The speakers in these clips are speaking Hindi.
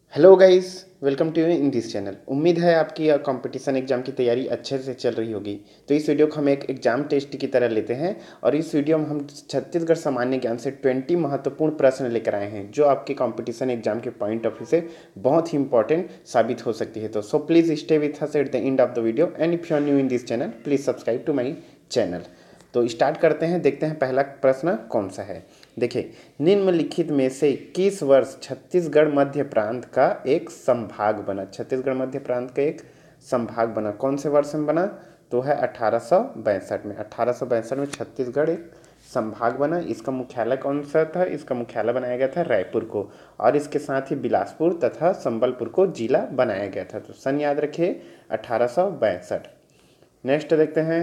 Hello guys, welcome to in this channel. उम्मीद है आपकी कंपटीशन एग्जाम की तैयारी अच्छे से चल रही होगी। तो इस वीडियो को हम एक एग्जाम टेस्ट की तरह लेते हैं और इस वीडियो में हम छत्तीसगढ़ सामान्य ज्ञान से 20 महत्वपूर्ण प्रश्न लेकर आए हैं जो आपके कंपटीशन एग्जाम के पॉइंट ऑफ व्यू से बहुत ही इंपॉर्टेंट साबित हो सकती है। तो so please stay with us at the end of the video and if you are new in this channel please subscribe to my channel. तो स्टार्ट करते हैं, देखते हैं पहला प्रश्न कौन सा है। देखिए, निम्नलिखित में से किस वर्ष छत्तीसगढ़ मध्य प्रांत का एक संभाग बना? छत्तीसगढ़ मध्य प्रांत का एक संभाग बना, कौन से वर्ष में बना? तो है 1862 में। 1862 में छत्तीसगढ़ एक संभाग बना। इसका मुख्यालय कौन सा था? इसका मुख्यालय बनाया गया था रायपुर को, और इसके साथ ही बिलासपुर तथा संबलपुर को जिला बनाया गया था। तो सन याद रखिए 1862। नेक्स्ट देखते हैं,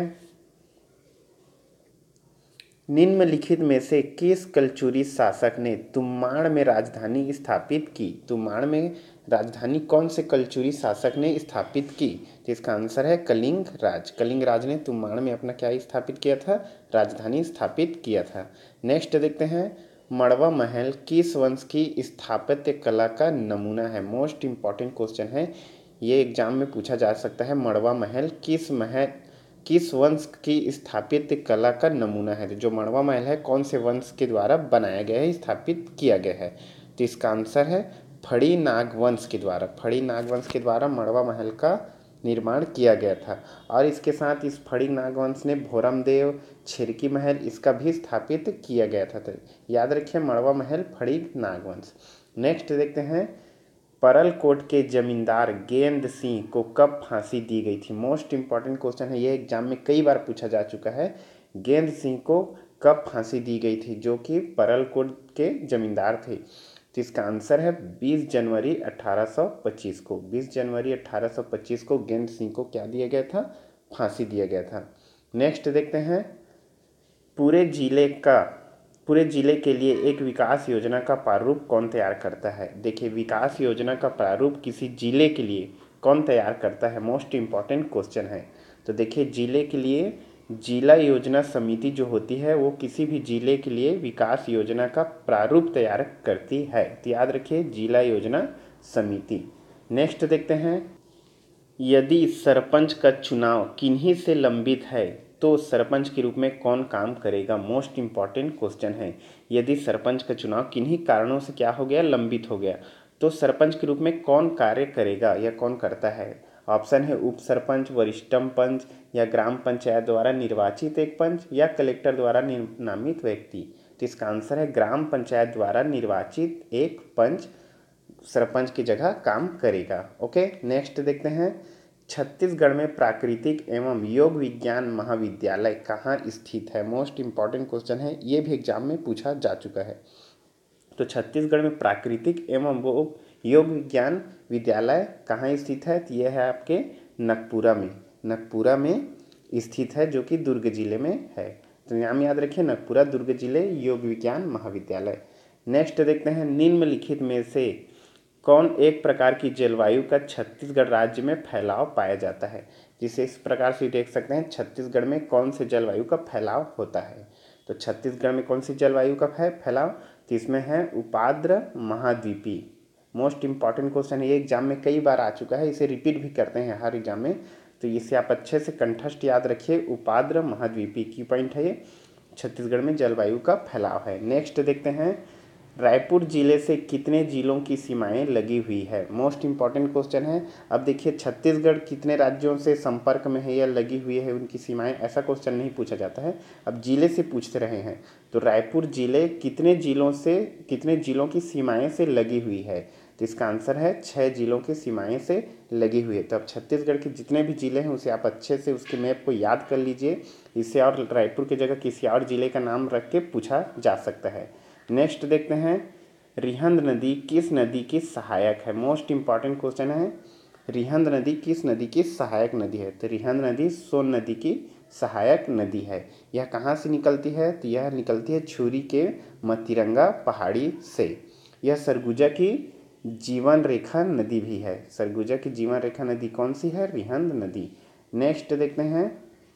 निम्नलिखित में से किस कलचुरी शासक ने तुमाड़ में राजधानी स्थापित की? तुमाड़ में राजधानी कौन से कलचुरी शासक ने स्थापित की? तो इसका आंसर है कलिंग राज। कलिंग राज ने तुमाड़ में अपना क्या स्थापित किया था? राजधानी स्थापित किया था। नेक्स्ट देखते हैं, मड़वा महल किस वंश की स्थापत्य कला का नमूना है? मोस्ट इंपॉर्टेंट क्वेश्चन है, ये एग्जाम में पूछा जा सकता है। मड़वा महल किस वंश की स्थापित कला का नमूना है? जो मड़वा महल है कौन से वंश के द्वारा बनाया गया है, स्थापित किया गया है? तो इसका आंसर है फड़ी नाग वंश के द्वारा। फड़ी नाग वंश के द्वारा मड़वा महल का निर्माण किया गया था। और इसके साथ इस फड़ी नाग वंश ने भोरमदेव, छिरकी महल इसका भी स्थापित किया गया था। तो याद रखिए मड़वा महल, फड़ी नाग वंश। नेक्स्ट देखते हैं, परलकोट के जमींदार गेंद सिंह को कब फांसी दी गई थी? मोस्ट इंपॉर्टेंट क्वेश्चन है, ये एग्जाम में कई बार पूछा जा चुका है। गेंद सिंह को कब फांसी दी गई थी, जो कि परलकोट के जमींदार थे? तो इसका आंसर है 20 जनवरी 1825 को। 20 जनवरी 1825 को गेंद सिंह को क्या दिया गया था? फांसी दिया गया था। नेक्स्ट देखते हैं, पूरे जिले के लिए एक विकास योजना का प्रारूप कौन तैयार करता है? देखिए, विकास योजना का प्रारूप किसी जिले के लिए कौन तैयार करता है? मोस्ट इंपॉर्टेंट क्वेश्चन है। तो देखिए, जिले के लिए जिला योजना समिति जो होती है वो किसी भी जिले के लिए विकास योजना का प्रारूप तैयार करती है। तो याद रखिए जिला योजना समिति। नेक्स्ट देखते हैं, यदि सरपंच का चुनाव किन्हीं से लंबित है तो सरपंच के रूप में कौन काम करेगा? मोस्ट इंपॉर्टेंट क्वेश्चन है। यदि सरपंच का चुनाव किन्हीं कारणों से क्या हो गया? लंबित हो गया, तो सरपंच के रूप में कौन कार्य करेगा या कौन करता है? ऑप्शन है उप सरपंच, वरिष्ठम पंच, या ग्राम पंचायत द्वारा निर्वाचित एक पंच, या कलेक्टर द्वारा नामित व्यक्ति। तो इसका आंसर है ग्राम पंचायत द्वारा निर्वाचित एक पंच सरपंच की जगह काम करेगा। ओके, नेक्स्ट देखते हैं, छत्तीसगढ़ में प्राकृतिक एवं योग विज्ञान महाविद्यालय कहाँ स्थित है? मोस्ट इंपॉर्टेंट क्वेश्चन है, ये भी एग्जाम में पूछा जा चुका है। तो छत्तीसगढ़ में प्राकृतिक एवं वो योग विज्ञान विद्यालय कहाँ स्थित है? तो यह है आपके नगपुरा में। नगपुरा में स्थित है, जो कि दुर्ग जिले में है। तो नाम याद रखिए, नगपुरा दुर्ग जिले योग विज्ञान महाविद्यालय। नेक्स्ट देखते हैं, निम्नलिखित में से कौन एक प्रकार की जलवायु का छत्तीसगढ़ राज्य में फैलाव पाया जाता है? जिसे इस प्रकार से देख सकते हैं, छत्तीसगढ़ में कौन से जलवायु का फैलाव होता है? तो छत्तीसगढ़ में कौन सी जलवायु का है फैलाव? तो इसमें है उपाद्र महाद्वीपी। मोस्ट इंपॉर्टेंट क्वेश्चन है, ये एग्जाम में कई बार आ चुका है, इसे रिपीट भी करते हैं हर एग्जाम में। तो इसे आप अच्छे से कंठस्थ याद रखिए, उपाद्र महाद्वीपी की पॉइंट है ये, छत्तीसगढ़ में जलवायु का फैलाव है। नेक्स्ट देखते हैं, रायपुर जिले से कितने जिलों की सीमाएं लगी हुई है? मोस्ट इंपॉर्टेंट क्वेश्चन है। अब देखिए, छत्तीसगढ़ कितने राज्यों से संपर्क में है या लगी हुई है उनकी सीमाएं, ऐसा क्वेश्चन नहीं पूछा जाता है, अब जिले से पूछते रहे हैं। तो रायपुर जिले कितने जिलों की सीमाएं से लगी हुई है? तो इसका आंसर है 6 जिलों की सीमाएं से लगी हुई है। तो अब छत्तीसगढ़ के जितने भी जिले हैं उसे आप अच्छे से उसके मैप को याद कर लीजिए, इससे और रायपुर की जगह किसी और जिले का नाम रख के पूछा जा सकता है। नेक्स्ट देखते हैं, रिहंद नदी किस नदी की सहायक है? मोस्ट इंपॉर्टेंट क्वेश्चन है, रिहंद नदी किस नदी की सहायक नदी है? तो रिहंद नदी सोन नदी की सहायक नदी है। यह कहाँ से निकलती है? तो यह निकलती है छुरी के मतिरंगा पहाड़ी से। यह सरगुजा की जीवन रेखा नदी भी है। सरगुजा की जीवन रेखा नदी कौन सी है? रिहंद नदी। नेक्स्ट देखते हैं,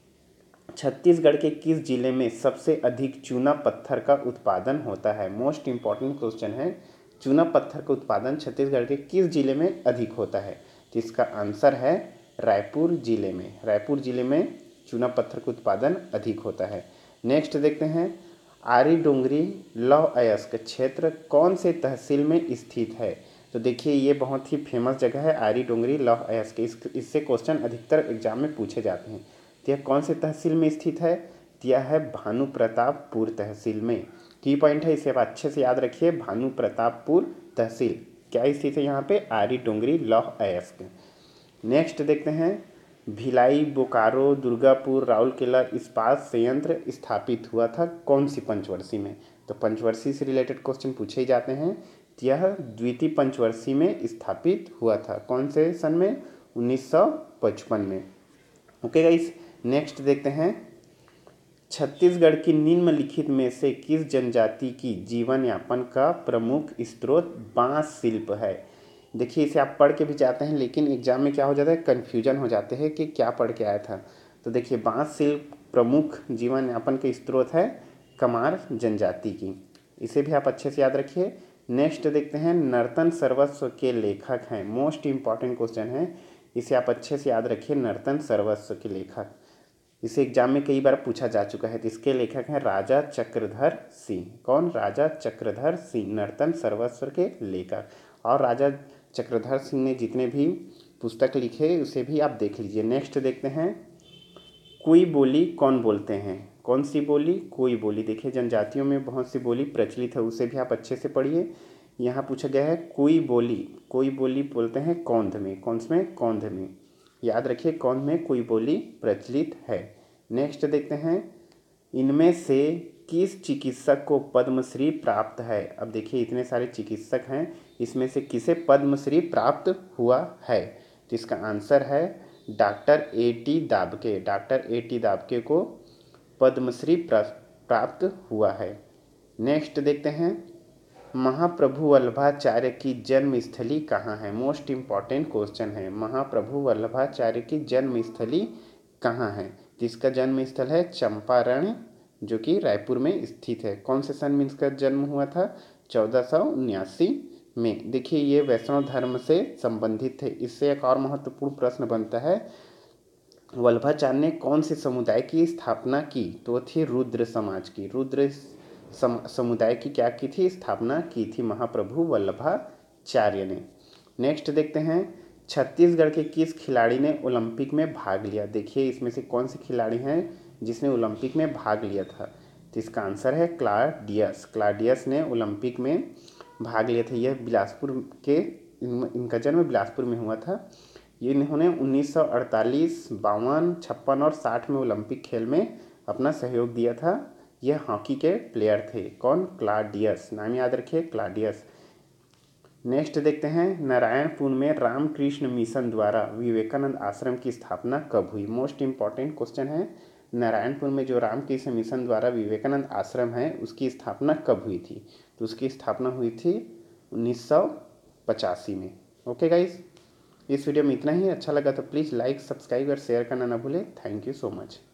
छत्तीसगढ़ के किस जिले में सबसे अधिक चूना पत्थर का उत्पादन होता है? मोस्ट इंपॉर्टेंट क्वेश्चन है, चूना पत्थर का उत्पादन छत्तीसगढ़ के किस जिले में अधिक होता है? तो इसका आंसर है रायपुर जिले में। रायपुर जिले में चूना पत्थर का उत्पादन अधिक होता है। नेक्स्ट देखते हैं, आरी डोंगरी लौह अयस्क क्षेत्र कौन से तहसील में स्थित है? तो देखिए ये बहुत ही फेमस जगह है आरी डोंगरी लौह अयस्क। इससे क्वेश्चन अधिकतर एग्जाम में पूछे जाते हैं। तो यह कौन से तहसील में स्थित है? तो यह है भानु प्रतापपुर तहसील में। की पॉइंट है, इसे आप अच्छे से याद रखिए, भानु प्रतापपुर तहसील क्या स्थित है यहाँ पे? आरी डोंगरी लौह अयस्क। नेक्स्ट देखते हैं, भिलाई, बोकारो, दुर्गापुर, राउरकेला इस्पात संयंत्र स्थापित हुआ था कौन सी पंचवर्षीय में? तो पंचवर्षीय से रिलेटेड क्वेश्चन पूछे ही जाते हैं। यह द्वितीय पंचवर्षीय में स्थापित हुआ था। कौन से सन में? 1955 में। ओके गाइस, नेक्स्ट देखते हैं, छत्तीसगढ़ की निम्नलिखित में से किस जनजाति की जीवन यापन का प्रमुख स्रोत बांस शिल्प है? देखिए इसे आप पढ़ के भी जाते हैं, लेकिन एग्जाम में क्या हो जाता है, कन्फ्यूजन हो जाते हैं कि क्या पढ़ के आया था। तो देखिए बांस शिल्प प्रमुख जीवन यापन का स्रोत है कमार जनजाति की। इसे भी आप अच्छे से याद रखिए। नेक्स्ट देखते हैं, नर्तन सर्वस्व के लेखक हैं। मोस्ट इंपॉर्टेंट क्वेश्चन है, इसे आप अच्छे से याद रखिए। नर्तन सर्वस्व के लेखक, इसे एग्जाम में कई बार पूछा जा चुका है। तो इसके लेखक हैं राजा चक्रधर सिंह। कौन? राजा चक्रधर सिंह, नर्तन सर्वस्व के लेखक। और राजा चक्रधर सिंह ने जितने भी पुस्तक लिखे उसे भी आप देख लीजिए। नेक्स्ट देखते हैं, कोई बोली कौन बोलते हैं? कौन सी बोली? कोई बोली। देखिए जनजातियों में बहुत सी बोली प्रचलित है, उसे भी आप अच्छे से पढ़िए। यहाँ पूछा गया है कोई बोली। कोई बोली बोलते हैं कौंध में। कौन में? कौंध में। याद रखिए कौंध में कोई बोली प्रचलित है। नेक्स्ट देखते हैं, इनमें से किस चिकित्सक को पद्मश्री प्राप्त है? अब देखिए इतने सारे चिकित्सक हैं, इसमें से किसे पद्मश्री प्राप्त हुआ है? तो इसका आंसर है doctor A.T. Dabke. Doctor A.T. Dabke को पद्मश्री प्राप्त हुआ है। नेक्स्ट देखते हैं, महाप्रभु वल्लभाचार्य की जन्मस्थली कहाँ है? मोस्ट इम्पॉर्टेंट क्वेश्चन है, महाप्रभु वल्लभाचार्य की जन्मस्थली कहाँ है? जिसका जन्म स्थल है चंपारण, जो कि रायपुर में स्थित है। कौन से सन में इसका जन्म हुआ था? 1479 में। देखिए ये वैष्णव धर्म से संबंधित थे। इससे एक और महत्वपूर्ण प्रश्न बनता है, वल्लभाचार्य ने कौन से समुदाय की स्थापना की? तो थी रुद्र समाज की। रुद्र समुदाय की क्या की थी? स्थापना की थी महाप्रभु वल्लभाचार्य ने। नेक्स्ट देखते हैं, छत्तीसगढ़ के किस खिलाड़ी ने ओलंपिक में भाग लिया? देखिए इसमें से कौन से खिलाड़ी हैं जिसने ओलंपिक में भाग लिया था? तो इसका आंसर है क्लॉडियस। क्लॉडियस ने ओलंपिक में भाग लिया था। यह बिलासपुर के, इनका जन्म बिलासपुर में हुआ था। ये इन्होंने 1948, 52, 56 और 60 में ओलंपिक खेल में अपना सहयोग दिया था। यह हॉकी के प्लेयर थे। कौन? क्लॉडियस। नाम याद रखिए, क्लॉडियस। नेक्स्ट देखते हैं, नारायणपुर में रामकृष्ण मिशन द्वारा विवेकानंद आश्रम की स्थापना कब हुई? मोस्ट इम्पॉर्टेंट क्वेश्चन है, नारायणपुर में जो रामकृष्ण मिशन द्वारा विवेकानंद आश्रम है उसकी स्थापना कब हुई थी? तो उसकी स्थापना हुई थी 1985 में। ओके गाइस, इस वीडियो में इतना ही। अच्छा लगा तो प्लीज़ लाइक, सब्सक्राइब और शेयर करना ना भूलें। Thank you so much.